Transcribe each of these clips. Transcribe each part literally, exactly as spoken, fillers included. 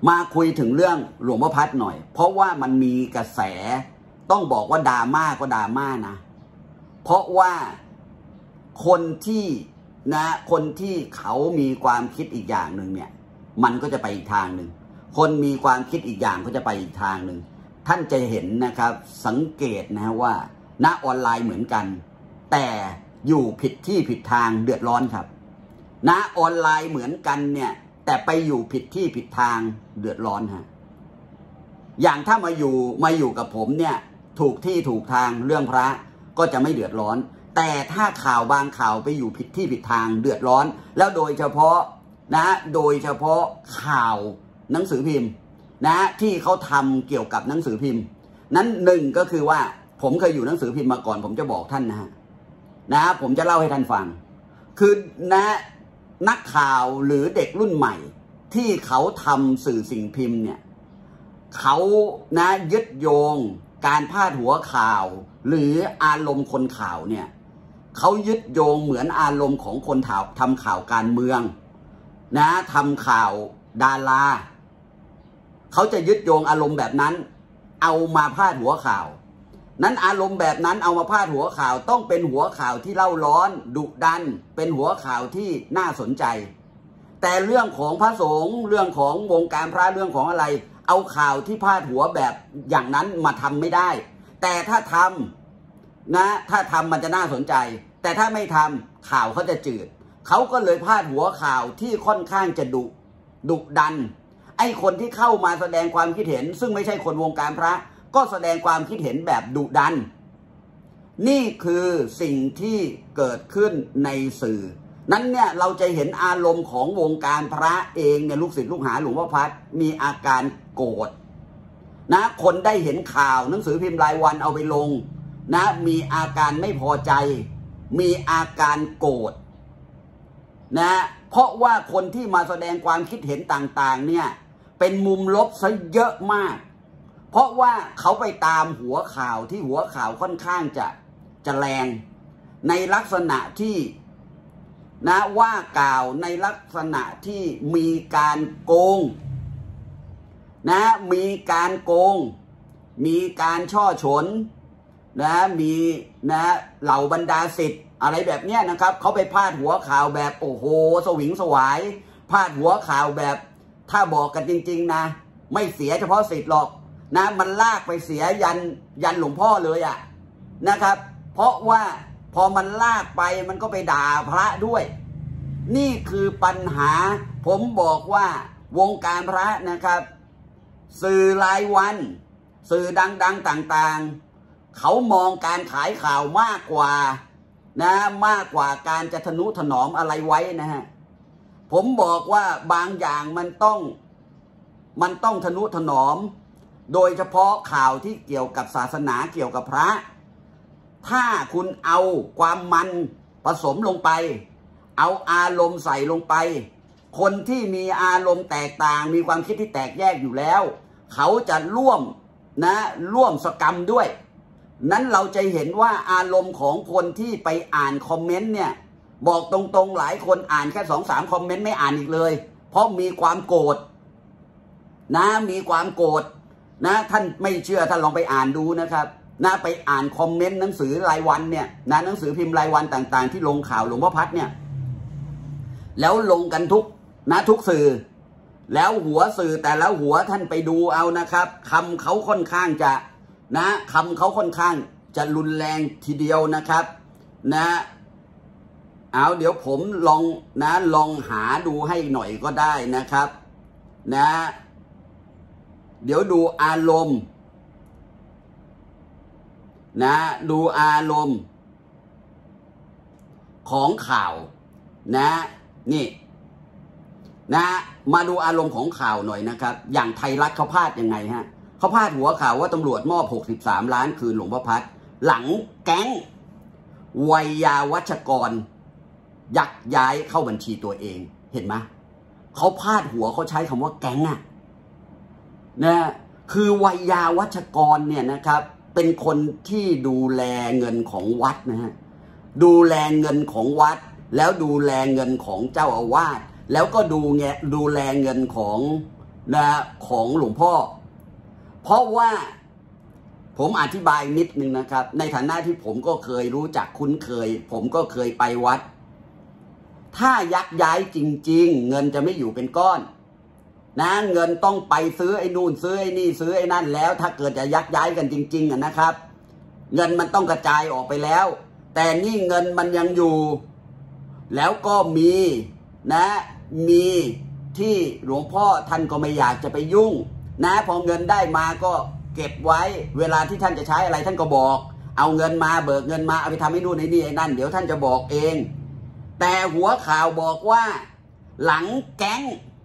มาคุยถึงเรื่องหลวงพ่อพัดหน่อยเพราะว่ามันมีกระแสต้องบอกว่าดราม่าก็ดราม่านะเพราะว่าคนที่นะคนที่เขามีความคิดอีกอย่างหนึ่งเนี่ยมันก็จะไปอีกทางหนึ่งคนมีความคิดอีกอย่างก็จะไปอีกทางหนึ่งท่านจะเห็นนะครับสังเกตนะว่าณออนไลน์เหมือนกันแต่อยู่ผิดที่ผิดทางเดือดร้อนครับณออนไลน์เหมือนกันเนี่ยแต่ไปอยู่ผิดที่ผิดทางเดือดร้อนฮะอย่างถ้ามาอยู่มาอยู่กับผมเนี่ยถูกที่ถูกทางเรื่องพระก็จะไม่เดือดร้อนแต่ถ้าข่าวบางข่าวไปอยู่ผิดที่ผิดทางเดือดร้อนแล้วโดยเฉพาะนะโดยเฉพาะข่าวหนังสือพิมพ์นะที่เขาทำเกี่ยวกับหนังสือพิมพ์นั้นหนึ่งก็คือว่าผมเคยอยู่หนังสือพิมพ์มาก่อนผมจะบอกท่านนะฮะนะผมจะเล่าให้ท่านฟังคือนะนักข่าวหรือเด็กรุ่นใหม่ที่เขาทำสื่อสิ่งพิมพ์เนี่ยเขานะยึดโยงการพาดหัวข่าวหรืออารมณ์คนข่าวเนี่ยเขายึดโยงเหมือนอารมณ์ของคนข่าวทำข่าวการเมืองนะทำข่าวดาราเขาจะยึดโยงอารมณ์แบบนั้นเอามาพาดหัวข่าวนั้นอารมณ์แบบนั้นเอามาพาดหัวข่าวต้องเป็นหัวข่าวที่เล่าร้อนดุดันเป็นหัวข่าวที่น่าสนใจแต่เรื่องของพระสงฆ์เรื่องของวงการพระเรื่องของอะไรเอาข่าวที่พาดหัวแบบอย่างนั้นมาทำไม่ได้แต่ถ้าทำนะถ้าทำมันจะน่าสนใจแต่ถ้าไม่ทำข่าวเขาจะจืดเขาก็เลยพาดหัวข่าวที่ค่อนข้างจะดุดุดันไอ้คนที่เข้ามาแสดงความคิดเห็นซึ่งไม่ใช่คนวงการพระก็แสดงความคิดเห็นแบบดุดันนี่คือสิ่งที่เกิดขึ้นในสื่อนั้นเนี่ยเราจะเห็นอารมณ์ของวงการพระเองเนี่ยลูกศิษย์ลูกหาหลวงพ่อพัดมีอาการโกรธนะคนได้เห็นข่าวหนังสือพิมพ์รายวันเอาไปลงนะมีอาการไม่พอใจมีอาการโกรธนะเพราะว่าคนที่มาแสดงความคิดเห็นต่างๆเนี่ยเป็นมุมลบซะเยอะมากเพราะว่าเขาไปตามหัวข่าวที่หัวข่าวค่อนข้างจะจะแรงในลักษณะที่นะว่ากล่าวในลักษณะที่มีการโกงนะมีการโกงมีการช่อฉนนะมีนะเหล่าบรรดาศิษย์อะไรแบบเนี้ยนะครับเขาไปพาดหัวข่าวแบบโอ้โหสวิงสวายพาดหัวข่าวแบบถ้าบอกกันจริงๆนะไม่เสียเฉพาะศิษย์หรอกนะมันลากไปเสียยันยันหลวงพ่อเลยอะนะครับเพราะว่าพอมันลากไปมันก็ไปด่าพระด้วยนี่คือปัญหาผมบอกว่าวงการพระนะครับสื่อรายวันสื่อดังๆต่างๆเขามองการขายข่าวมากกว่านะมากกว่าการจะทนุถนอมอะไรไว้นะฮะผมบอกว่าบางอย่างมันต้องมันต้องทนุถนอมโดยเฉพาะข่าวที่เกี่ยวกับศาสนาเกี่ยวกับพระถ้าคุณเอาความมันผสมลงไปเอาอารมณ์ใส่ลงไปคนที่มีอารมณ์แตกต่างมีความคิดที่แตกแยกอยู่แล้วเขาจะร่วมนะร่วมสกรรมด้วยนั้นเราจะเห็นว่าอารมณ์ของคนที่ไปอ่านคอมเมนต์เนี่ยบอกตรงๆหลายคนอ่านแค่สองสามคอมเมนต์ไม่อ่านอีกเลยเพราะมีความโกรธนะมีความโกรธนะท่านไม่เชื่อท่านลองไปอ่านดูนะครับนะไปอ่านคอมเมนต์หนังสือรายวันเนี่ยนะหนังสือพิมพ์รายวันต่างๆที่ลงข่าวหลวงพ่อพัดเนี่ยแล้วลงกันทุกนะทุกสื่อแล้วหัวสื่อแต่แล้วหัวท่านไปดูเอานะครับคำเขาค่อนข้างจะนะคำเขาค่อนข้างจะรุนแรงทีเดียวนะครับนะเอาเดี๋ยวผมลองนะลองหาดูให้หน่อยก็ได้นะครับนะเดี๋ยวดูอารมณ์นะดูอารมณ์ของข่าวนะนี่นะมาดูอารมณ์ของข่าวหน่อยนะครับอย่างไทยรัฐเขาพาดยังไงฮะเขาพาดหัวข่าวว่าตำรวจมอบหกสิบสามล้านคืนหลวงพ่อพัดหลังแก๊งวัยยาวัชกรยักย้ายเข้าบัญชีตัวเองเห็นไหมเขาพาดหัวเขาใช้คำว่าแก๊งอะนะคือวัยยาวัชกรเนี่ยนะครับเป็นคนที่ดูแลเงินของวัดนะฮะดูแลเงินของวัดแล้วดูแลเงินของเจ้าอาวาสแล้วก็ดูแงดูแลเงินของนะของหลวงพ่อเพราะว่าผมอธิบายนิดนึงนะครับในฐานะที่ผมก็เคยรู้จักคุ้นเคยผมก็เคยไปวัดถ้ายักย้ายจริงๆเงินจะไม่อยู่เป็นก้อนนะเงินต้องไปซื้อไอ้นู่นซื้อไอ้นี่ซื้อไอ้นั่นแล้วถ้าเกิดจะยักย้ายกันจริงๆอ่ะนะครับเงินมันต้องกระจายออกไปแล้วแต่นี่เงินมันยังอยู่แล้วก็มีนะมีที่หลวงพ่อท่านก็ไม่อยากจะไปยุ่งนะพอเงินได้มาก็เก็บไว้เวลาที่ท่านจะใช้อะไรท่านก็บอกเอาเงินมาเบิกเงินมาเอาไปทำให้นู่นให้นี่ไอ้นั่นเดี๋ยวท่านจะบอกเองแต่หัวข่าวบอกว่าหลังแก๊ง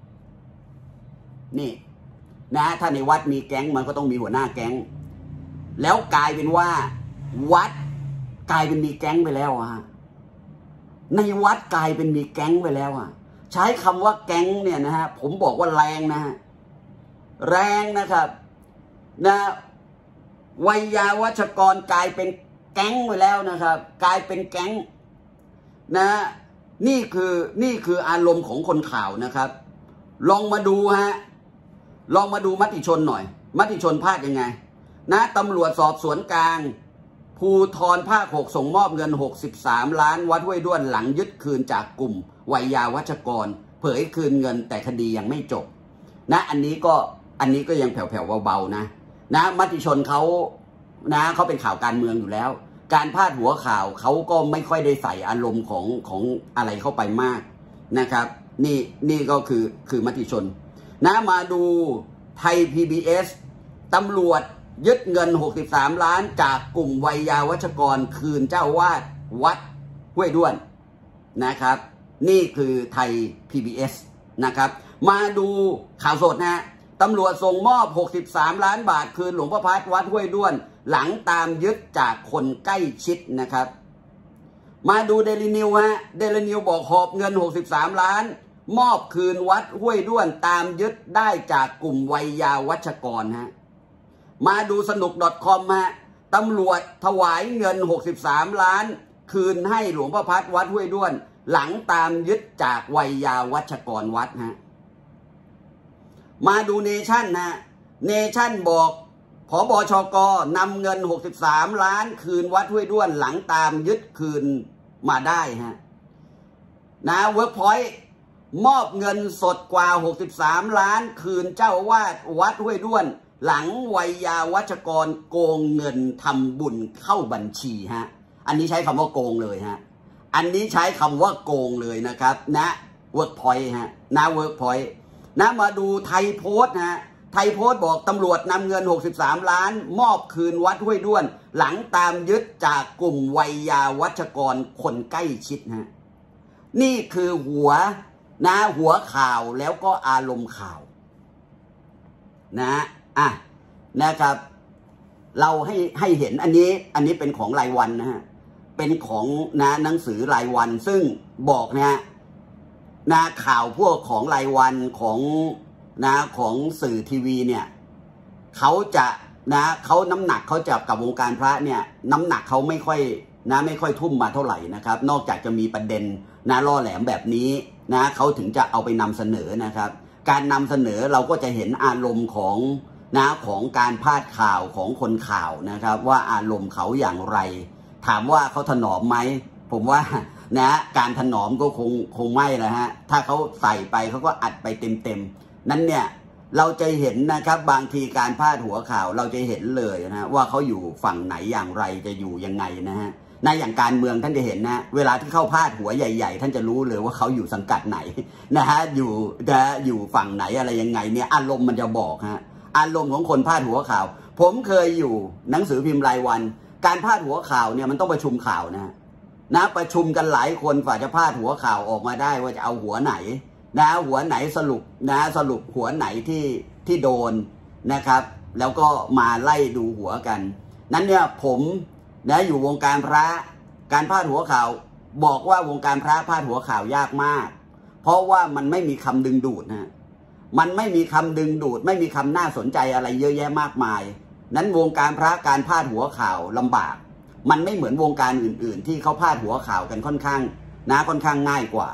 นี่นะถ้าในวัดมีแก๊งมันก็ต้องมีหัวหน้าแก๊งแล้วกลายเป็นว่าวัดกลายเป็นมีแก๊งไปแล้วอะในวัดกลายเป็นมีแก๊งไปแล้วอะใช้คำว่าแก๊งเนี่ยนะฮะผมบอกว่าแรงนะฮะแรงนะครับนะวัยาวัชกรกลายเป็นแก๊งไปแล้วนะครับกลายเป็นแก๊งนะนี่คือนี่คืออารมณ์ของคนข่าวนะครับลองมาดูฮะลองมาดูมติชนหน่อยมติชนพาดยังไงนะตำรวจสอบสวนกลางภูธรภาคหกส่งมอบเงินหกสิบสามล้านวัดห้วยด้วนหลังยึดคืนจากกลุ่มวัยาวัชกรเผยคืนเงินแต่คดียังไม่จบนะอันนี้ก็อันนี้ก็ยังแผ่วๆเบาๆนะนะมติชนเขานะเขาเป็นข่าวการเมืองอยู่แล้วการพาดหัวข่าวเขาก็ไม่ค่อยได้ใส่อารมณ์ของของอะไรเข้าไปมากนะครับนี่นี่ก็คือคือมติชนนะมาดูไทย พี บี เอส ตำรวจยึดเงินหกสิบสามล้านจากกลุ่มวัยาวัชกรคืนเจ้าวาดวัดห้วยด้วนนะครับนี่คือไทย พี บี เอส นะครับมาดูข่าวสดนะตำรวจส่งมอบหกสิบสามล้านบาทคืนหลวงพ่อพัดวัดห้วยด้วนหลังตามยึดจากคนใกล้ชิดนะครับมาดูเดลินิวฮะเดลินิวบอกหอบเงินหกสิบสามล้านมอบคืนวัดห้วยด้วนตามยึดได้จากกลุ่มวัยาวัชกรฮะมาดูสนุก .com ฮะตำรวจถวายเงินหกสิบสามล้านคืนให้หลวงพ่อพัดวัดห้วยด้วนหลังตามยึดจากวัยาวัชกรวัดฮะมาดูเนชั่นนะเนชั่นบอกผบชกนำเงินหกสิบสามล้านคืนวัดห้วยด้วนหลังตามยึดคืนมาได้ฮะนะเวิร์กพอยต์มอบเงินสดกว่าหกสิบสามล้านคืนเจ้าอาวาสวัดห้วยด้วนหลังวัยาวัชกรโกงเงินทำบุญเข้าบัญชีฮะอันนี้ใช้คำว่าโกงเลยฮะอันนี้ใช้คำว่าโกงเลยนะครับนะเวิร์กพอยต์ฮะนะเวิร์กพอยต์นะมาดูไทยโพสต์ฮะไทยโพสต์บอกตำรวจนำเงินหกสิบสามล้านมอบคืนวัดห้วยด้วนหลังตามยึดจากกลุ่มวัยาวัชกรคนใกล้ชิดฮะนี่คือหัวนะหัวข่าวแล้วก็อารมณ์ข่าวนะอ่ะนะครับเราให้ให้เห็นอันนี้อันนี้เป็นของรายวันนะฮะเป็นของนะหนังสือรายวันซึ่งบอกนะนะข่าวพวกของรายวันของนะของสื่อทีวีเนี่ยเขาจะนะเขาน้ำหนักเขาจะกับวงการพระเนี่ยน้ำหนักเขาไม่ค่อยนะไม่ค่อยทุ่มมาเท่าไหร่นะครับนอกจากจะมีประเด็นนะล่อแหลมแบบนี้นะเขาถึงจะเอาไปนำเสนอนะครับการนำเสนอเราก็จะเห็นอารมณ์ของนะของการพาดข่าวของคนข่าวนะครับว่าอารมณ์เขาอย่างไรถามว่าเขาถนอมไหมผมว่านะการถนอมก็คงคงไม่ละฮะถ้าเขาใส่ไปเขาก็อัดไปเต็มๆนั้นเนี่ยเราจะเห็นนะครับบางทีการพาดหัวข่าวเราจะเห็นเลยนะว่าเขาอยู่ฝั่งไหนอย่างไรจะอยู่ยังไงนะฮะในอย่างการเมืองท่านจะเห็นนะเวลาที่เข้าพาดหัวใหญ่ๆท่านจะรู้เลยว่าเขาอยู่สังกัดไหนนะฮะอยู่จะอยู่ฝั่งไหนอะไรยังไงเนี่ยอารมณ์มันจะบอกฮะอารมณ์ของคนพาดหัวข่าวผมเคยอยู่หนังสือพิมพ์รายวันการพาดหัวข่าวเนี่ยมันต้องประชุมข่าวนะนะประชุมกันหลายคนฝ่าจะพาดหัวข่าวออกมาได้ว่าจะเอาหัวไหนนะหัวไหนสรุปนะสรุปหัวไหนที่ที่โดนนะครับแล้วก็มาไล่ดูหัวกันนั้นเนี่ยผมนะอยู่วงการพระการพาดหัวข่าวบอกว่าวงการพระพาดหัวข่าวยากมากเพราะว่ามันไม่มีคำดึงดูดนะมันไม่มีคำดึงดูดไม่มีคำน่าสนใจอะไรเยอะแยะมากมายนั้นวงการพระการพาดหัวข่าวลำบากมันไม่เหมือนวงการอื่นๆที่เขาพาดหัวข่าวกันค่อนข้างนะค่อนข้างง่ายกว่า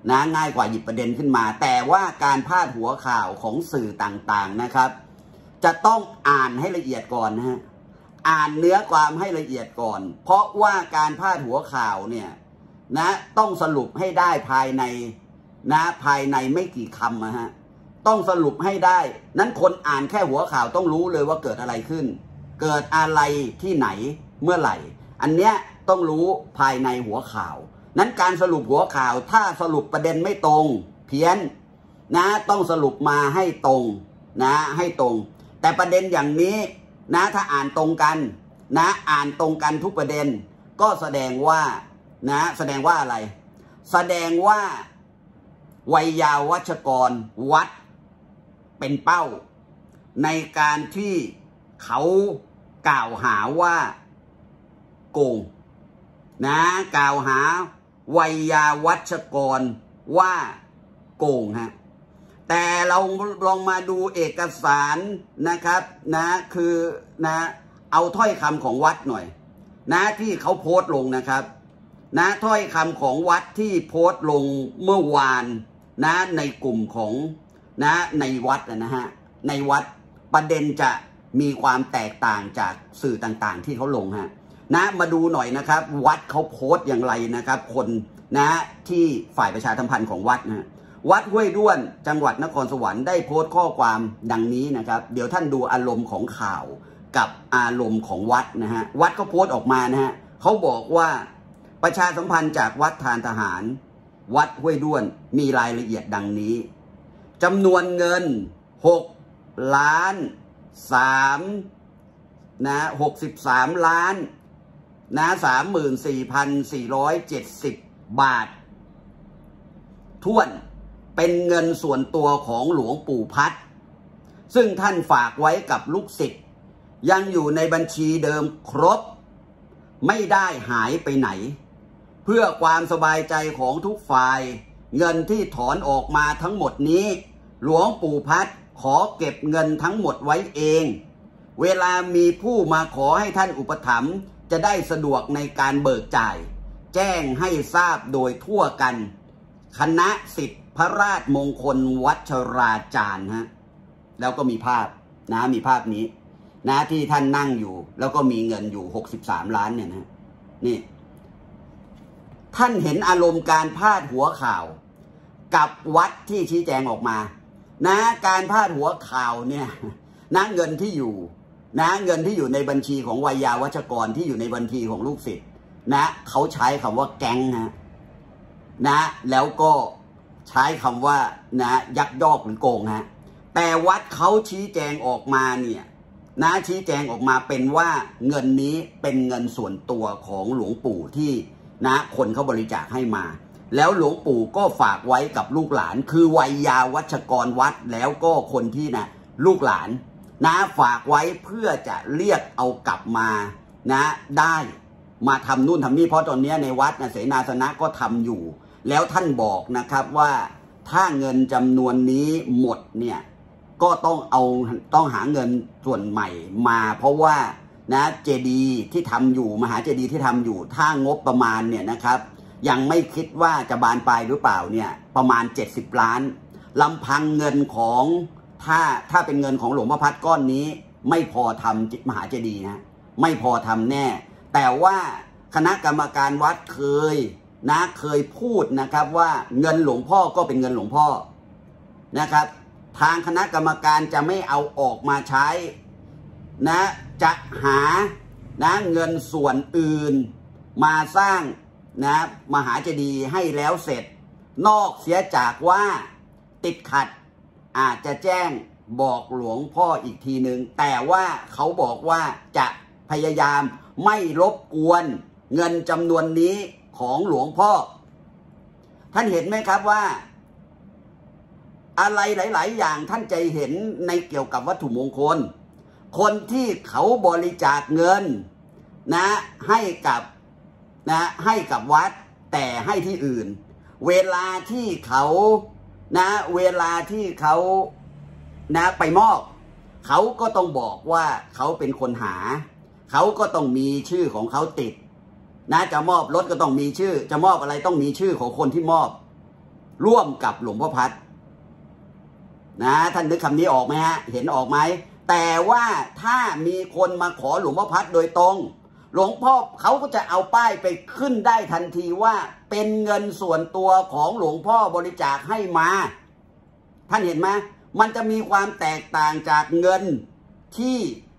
นะง่ายกว่าหยิบประเด็นขึ้นมาแต่ว่าการพาดหัวข่าวของสื่อต่างๆนะครับจะต้องอ่านให้ละเอียดก่อนนะฮะอ่านเนื้อความให้ละเอียดก่อนเพราะว่าการพาดหัวข่าวเนี่ยนะต้องสรุปให้ได้ภายในนะภายในไม่กี่คำนะฮะต้องสรุปให้ได้นั้นคนอ่านแค่หัวข่าวต้องรู้เลยว่าเกิดอะไรขึ้นเกิดอะไรที่ไหนเมื่อไหร่อันเนี้ยต้องรู้ภายในหัวข่าวนั้นการสรุปหัวข่าวถ้าสรุปประเด็นไม่ตรงเพี้ยนนะต้องสรุปมาให้ตรงนะให้ตรงแต่ประเด็นอย่างนี้นะถ้าอ่านตรงกันนะอ่านตรงกันทุกประเด็นก็แสดงว่านะแสดงว่าอะไรแสดงว่าไวยาวัชกรวัดเป็นเป้าในการที่เขากล่าวหาว่าโกงนะกล่าวหาไวยาวัชกรว่าโกงฮะแต่เราลองมาดูเอกสารนะครับนะคือนะเอาถ้อยคำของวัดหน่อยนะที่เขาโพสต์ลงนะครับนะถ้อยคำของวัดที่โพสต์ลงเมื่อวานนะในกลุ่มของนะในวัดนะฮะในวัดประเด็นจะมีความแตกต่างจากสื่อต่างๆที่เขาลงฮะนะมาดูหน่อยนะครับวัดเขาโพสต์อย่างไรนะครับคนนะที่ฝ่ายประชาสัมพันธ์ของวัดนะวัดห้วยด้วนจังหวัดนครสวรรค์ได้โพสต์ข้อความดังนี้นะครับเดี๋ยวท่านดูอารมณ์ของข่าวกับอารมณ์ของวัดนะฮะวัดเขาโพสต์ออกมานะฮะเขาบอกว่าประชาสัมพันธ์จากวัดทานทหารวัดห้วยด้วนมีรายละเอียดดังนี้จำนวนเงินหกล้านสามนะหกสิบสามล้านนะสามหมื่นสี่พันสี่ร้อยเจ็ดสิบบาทท้วนเป็นเงินส่วนตัวของหลวงปู่พัดซึ่งท่านฝากไว้กับลูกศิษย์ยังอยู่ในบัญชีเดิมครบไม่ได้หายไปไหนเพื่อความสบายใจของทุกฝ่ายเงินที่ถอนออกมาทั้งหมดนี้หลวงปู่พัดขอเก็บเงินทั้งหมดไว้เองเวลามีผู้มาขอให้ท่านอุปถัมภ์จะได้สะดวกในการเบิกจ่ายแจ้งให้ทราบโดยทั่วกันคณะศิษย์พระราชมงคลวัชราจารย์ฮะแล้วก็มีภาพนะมีภาพนี้นะที่ท่านนั่งอยู่แล้วก็มีเงินอยู่หกสิบสามล้านเนี่ยนะนี่ท่านเห็นอารมณ์การพาดหัวข่าวกับวัดที่ชี้แจงออกมานะการพาดหัวข่าวเนี่ยนะเงินที่อยู่นะเงินที่อยู่ในบัญชีของวัยาวัชกรที่อยู่ในบัญชีของลูกศิษย์นะเขาใช้คำว่าแก๊งฮะนะแล้วก็ใช้คำว่านะยักยอกหรือโกงฮะแต่วัดเขาชี้แจงออกมาเนี่ยนะชี้แจงออกมาเป็นว่าเงินนี้เป็นเงินส่วนตัวของหลวงปู่ที่นะคนเขาบริจาคให้มาแล้วหลวงปู่ก็ฝากไว้กับลูกหลานคือวัยาวัชกรวัดแล้วก็คนที่นะลูกหลานนะฝากไว้เพื่อจะเรียกเอากลับมานะได้มาทำนู่นทำนี่เพราะตอนนี้ในวัดนะเสนาสนะก็ทำอยู่แล้วท่านบอกนะครับว่าถ้าเงินจำนวนนี้หมดเนี่ยก็ต้องเอาต้องหาเงินส่วนใหม่มาเพราะว่านะเจดีย์ที่ทำอยู่มหาเจดีย์ที่ทำอยู่ถ้างบประมาณเนี่ยนะครับยังไม่คิดว่าจะบานปลายหรือเปล่าเนี่ยประมาณเจ็ดสิบล้านลำพังเงินของถ้าถ้าเป็นเงินของหลวงพ่อพัดก้อนนี้ไม่พอทำมหาเจดีย์นะไม่พอทำแน่แต่ว่าคณะกรรมการวัดเคยนะเคยพูดนะครับว่าเงินหลวงพ่อก็เป็นเงินหลวงพ่อนะครับทางคณะกรรมการจะไม่เอาออกมาใช้นะจะหานะเงินส่วนอื่นมาสร้างนะมหาเจดีย์ให้แล้วเสร็จนอกเสียจากว่าติดขัดอาจจะแจ้งบอกหลวงพ่ออีกทีหนึ่งแต่ว่าเขาบอกว่าจะพยายามไม่รบกวนเงินจำนวนนี้ของหลวงพ่อท่านเห็นไหมครับว่าอะไรหลายๆอย่างท่านจะเห็นในเกี่ยวกับวัตถุมงคลคนที่เขาบริจาคเงินนะให้กับนะให้กับวัดแต่ให้ที่อื่นเวลาที่เขานะเวลาที่เขานะไปมอบเขาก็ต้องบอกว่าเขาเป็นคนหาเขาก็ต้องมีชื่อของเขาติดนะจะมอบรถก็ต้องมีชื่อจะมอบอะไรต้องมีชื่อของคนที่มอบร่วมกับหลวงพ่อพัดนะท่านนึกคำนี้ออกไหมฮะเห็นออกไหมแต่ว่าถ้ามีคนมาขอหลวงพ่อพัดโดยตรงหลวงพ่อเขาก็จะเอาป้ายไปขึ้นได้ทันทีว่าเป็นเงินส่วนตัวของหลวงพ่อบริจาคให้มาท่านเห็นไหมมันจะมีความแตกต่างจากเงินที่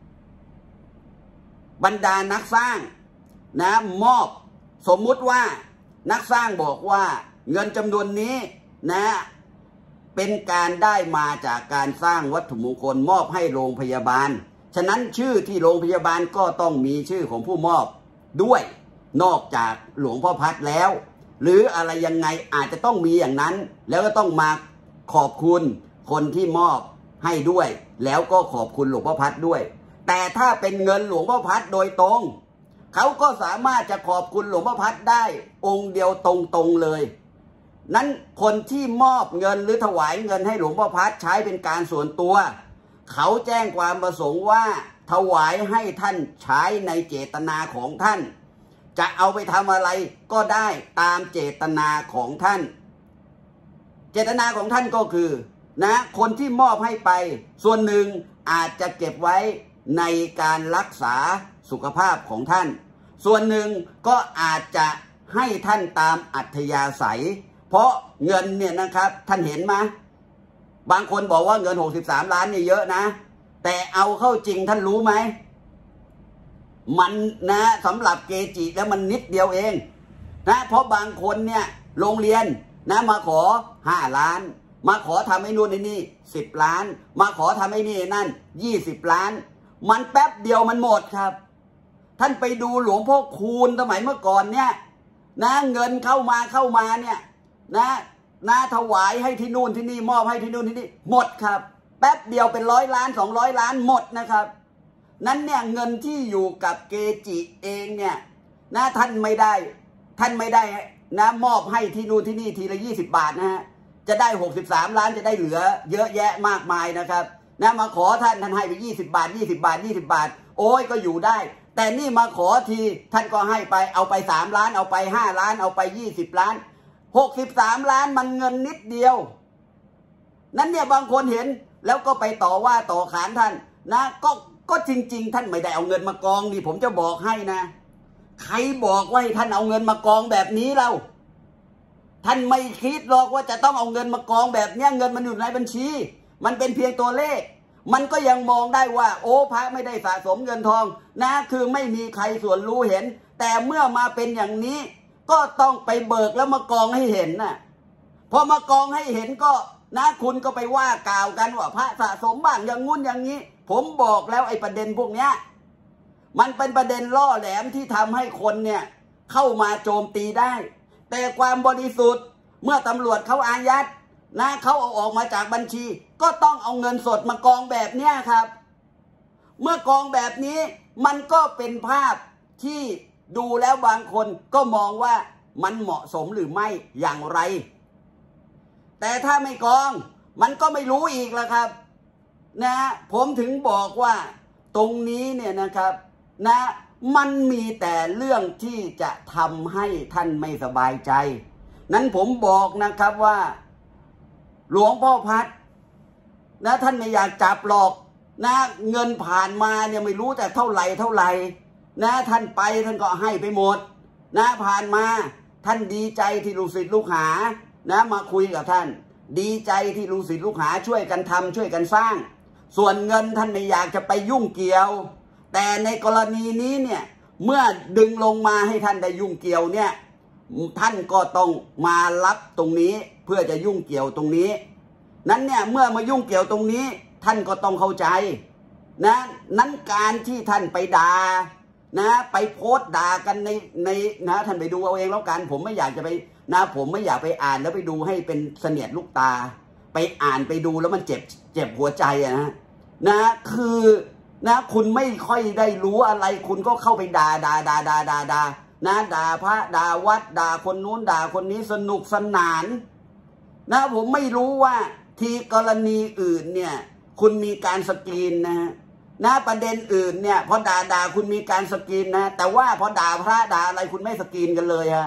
บรรดานักสร้างนะมอบสมมุติว่านักสร้างบอกว่าเงินจำนวนนี้นะเป็นการได้มาจากการสร้างวัตถุมงคลมอบให้โรงพยาบาลฉะนั้นชื่อที่โรงพยาบาลก็ต้องมีชื่อของผู้มอบด้วยนอกจากหลวงพ่อพัดแล้วหรืออะไรยังไงอาจจะต้องมีอย่างนั้นแล้วก็ต้องมาขอบคุณคนที่มอบให้ด้วยแล้วก็ขอบคุณหลวงพ่อพัดด้วยแต่ถ้าเป็นเงินหลวงพ่อพัดโดยตรงเขาก็สามารถจะขอบคุณหลวงพ่อพัดได้องค์เดียวตรงๆเลยนั้นคนที่มอบเงินหรือถวายเงินให้หลวงพ่อพัดใช้เป็นการส่วนตัวเขาแจ้งความประสงค์ว่าถวายให้ท่านใช้ในเจตนาของท่านจะเอาไปทำอะไรก็ได้ตามเจตนาของท่านเจตนาของท่านก็คือนะคนที่มอบให้ไปส่วนหนึ่งอาจจะเก็บไว้ในการรักษาสุขภาพของท่านส่วนหนึ่งก็อาจจะให้ท่านตามอัธยาศัยเพราะเงินเนี่ยนะครับท่านเห็นไหมบางคนบอกว่าเงินหกสิบสามล้านเนี่ยเยอะนะแต่เอาเข้าจริงท่านรู้ไหมมันนะสำหรับเกจิแล้วมันนิดเดียวเองนะเพราะบางคนเนี่ยโรงเรียนนะมาขอห้าล้านมาขอทำให้นู่นนี่สิบล้านมาขอทำให้นี่นั่นยี่สิบล้านมันแป๊บเดียวมันหมดครับท่านไปดูหลวงพ่อคูณสมัยเมื่อก่อนเนี่ยนะเงินเข้ามาเข้ามาเนี่ยนะนะถวายให้ที่นู่นที่นี่มอบให้ที่นู่นที่นี่หมดครับแป๊บเดียวเป็นร้อยล้านสองร้อยล้านหมดนะครับนั้นเนี่ยเงินที่อยู่กับเกจิเองเนี่ยนะท่านไม่ได้ท่านไม่ได้นะมอบให้ที่นู่นที่นี่ทีละยี่สิบบาทนะฮะจะได้หกสิบสามล้านจะได้เหลือเยอะแยะมากมายนะครับนะมาขอท่านท่านให้ไปยี่สิบบาทยี่สิบบาทยี่สิบบาทโอ้ยก็อยู่ได้แต่นี่มาขอทีท่านก็ให้ไปเอาไปสามล้านเอาไปห้าล้านเอาไปยี่สิบล้านหกสิบสามล้านมันเงินนิดเดียวนั้นเนี่ยบางคนเห็นแล้วก็ไปต่อว่าต่อขานท่านนะก็ก็จริงๆท่านไม่ได้เอาเงินมากองนี่ผมจะบอกให้นะใครบอกว่าให้ท่านเอาเงินมากองแบบนี้เราท่านไม่คิดหรอกว่าจะต้องเอาเงินมากองแบบนี้เงินมันอยู่ในบัญชีมันเป็นเพียงตัวเลขมันก็ยังมองได้ว่าโอ้พระไม่ได้สะสมเงินทองนะคือไม่มีใครส่วนรู้เห็นแต่เมื่อมาเป็นอย่างนี้ก็ต้องไปเบิกแล้วมากองให้เห็นน่ะพอมากองให้เห็นก็นะคุณก็ไปว่ากล่าวกันว่าพระสะสมบ้างอย่างงุ้นอย่างนี้ผมบอกแล้วไอ้ประเด็นพวกเนี้ยมันเป็นประเด็นล่อแหลมที่ทำให้คนเนี่ยเข้ามาโจมตีได้แต่ความบริสุทธิ์เมื่อตำรวจเขาอายัดนะเขาเอาออกมาจากบัญชีก็ต้องเอาเงินสดมากองแบบเนี้ยครับเมื่อกองแบบนี้มันก็เป็นภาพที่ดูแล้วบางคนก็มองว่ามันเหมาะสมหรือไม่อย่างไรแต่ถ้าไม่กองมันก็ไม่รู้อีกแล้วครับนะผมถึงบอกว่าตรงนี้เนี่ยนะครับนะมันมีแต่เรื่องที่จะทำให้ท่านไม่สบายใจนั้นผมบอกนะครับว่าหลวงพ่อพัดนะท่านไม่อยากจับหรอกนะเงินผ่านมาเนี่ยไม่รู้แต่เท่าไหร่เท่าไหร่นะท่านไปท่านก็ให้ไปหมดนะผ่านมาท่านดีใจที่ลูกศิษย์ลูกหานะมาคุยกับท่านดีใจที่ลูกศิษย์ลูกหาช่วยกันทำช่วยกันสร้างส่วนเงินท่านไม่อยากจะไปยุ่งเกี่ยวแต่ในกรณีนี้เนี่ยเมื่อดึงลงมาให้ท่านได้ยุ่งเกี่ยวเนี่ยท่านก็ต้องมารับตรงนี้เพื่อจะยุ่งเกี่ยวตรงนี้นั้นเนี่ยเมื่อมายุ่งเกี่ยวตรงนี้ท่านก็ต้องเข้าใจนะนั้นการที่ท่านไปด่านะไปโพสต์ด่ากันในในนะท่านไปดูเอาเองแล้วกันผมไม่อยากจะไปนะผมไม่อยากไปอ่านแล้วไปดูให้เป็นเสนียดลูกตาไปอ่านไปดูแล้วมันเจ็บเจ็บหัวใจอะนะนะคือนะคุณไม่ค่อยได้รู้อะไรคุณก็เข้าไปด่าด่าด่าด่าด่าด่านะด่าพระด่าวัดด่าคนนู้นด่าคนนี้สนุกสนานนะผมไม่รู้ว่าทีกรณีอื่นเนี่ยคุณมีการสกรีนนะนะประเด็นอื่นเนี่ยพอด่าด่าคุณมีการสกรีนนะแต่ว่าพอด่าพระด่าอะไรคุณไม่สกรีนกันเลยฮะ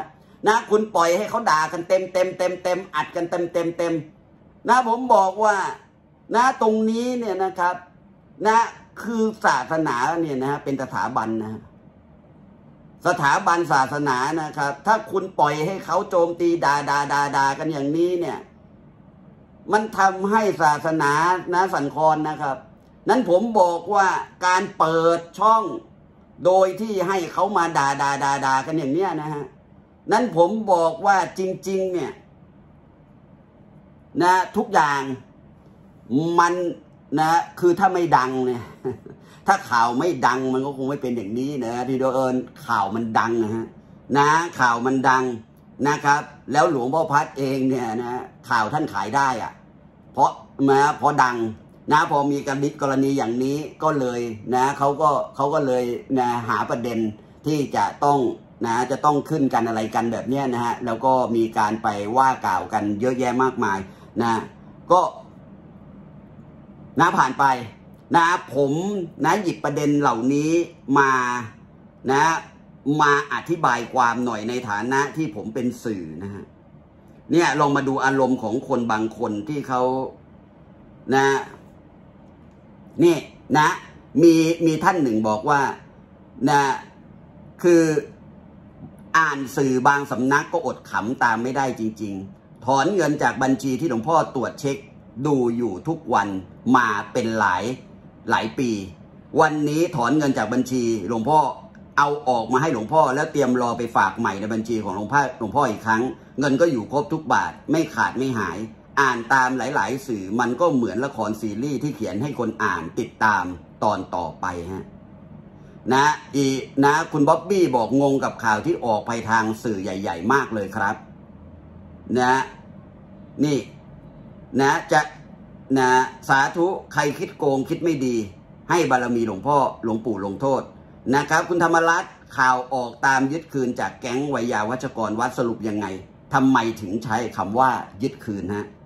นะคุณปล่อยให้เขาด่ากันเต็มเต็มเต็มเต็มอัดกันเต็มเต็มเต็มนะผมบอกว่านะตรงนี้เนี่ยนะครับนะคือศาสนาเนี่ยนะเป็นสถาบันนะสถาบันศาสนานะครับถ้าคุณปล่อยให้เขาโจมตีด่าด่าด่าด่ากันอย่างนี้เนี่ยมันทำให้ศาสนานะสั่นคลอนนะครับนั้นผมบอกว่าการเปิดช่องโดยที่ให้เขามาด่าด่าด่าด่ากันอย่างเนี้ยนะฮะนั้นผมบอกว่าจริงๆเนี่ยนะทุกอย่างมันนะคือถ้าไม่ดังเนี่ยถ้าข่าวไม่ดังมันก็คงไม่เป็นอย่างนี้นะที่โดยเอิญข่าวมันดังนะฮะนะข่าวมันดังนะครับแล้วหลวงพ่อพัดเองเนี่ยนะข่าวท่านขายได้อะเพราะนะพอดังนะพอมีกรณีกรณีอย่างนี้ก็เลยนะเขาก็เขาก็เลยนะหาประเด็นที่จะต้องนะจะต้องขึ้นกันอะไรกันแบบนี้นะฮะแล้วก็มีการไปว่ากล่าวกันเยอะแยะมากมายนะก็นะผ่านไปนะผมนะหยิบประเด็นเหล่านี้มานะมาอธิบายความหน่อยในฐานะที่ผมเป็นสื่อนะฮะเนี่ยลองมาดูอารมณ์ของคนบางคนที่เขานะนี่นะมีมีท่านหนึ่งบอกว่านะคืออ่านสื่อบางสำนักก็อดขำตามไม่ได้จริงๆถอนเงินจากบัญชีที่หลวงพ่อตรวจเช็คดูอยู่ทุกวันมาเป็นหลายหลายปีวันนี้ถอนเงินจากบัญชีหลวงพ่อเอาออกมาให้หลวงพ่อแล้วเตรียมรอไปฝากใหม่ในบัญชีของหลวงพ่อหลวงพ่ออีกครั้งเงินก็อยู่ครบทุกบาทไม่ขาดไม่หายอ่านตามหลายๆสื่อมันก็เหมือนละครซีรีส์ที่เขียนให้คนอ่านติดตามตอนต่อไปฮะนะอีนะคุณบ๊อบบี้บอกงงกับข่าวที่ออกไปทางสื่อใหญ่ๆมากเลยครับนะนี่นะจะนะสาธุใครคิดโกงคิดไม่ดีให้บารมีหลวงพ่อหลวงปู่ลงโทษนะครับคุณธรรมรัตน์ข่าวออกตามยึดคืนจากแก๊งวัยยาวัชกรวัดสรุปยังไงทำไมถึงใช้คำว่ายึดคืนฮะ